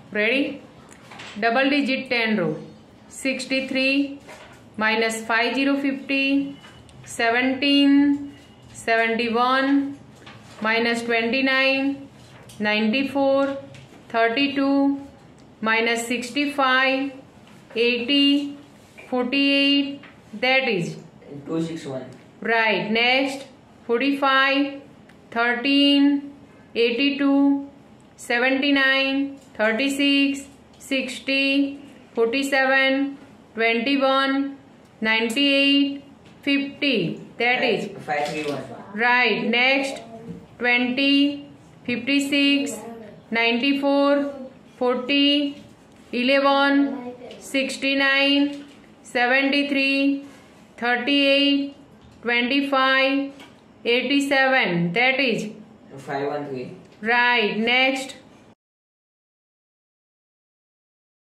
Ready? Double digit 10 row. 63 minus 50 17 71 minus 29 94 32 minus 65 80 48, that is 261. right. Next 45 13 82 79 36 60 47 21 98 50, that is 531. right. Next 20 56 94 40 11 69 73 38 25 87, that is 513. right. Next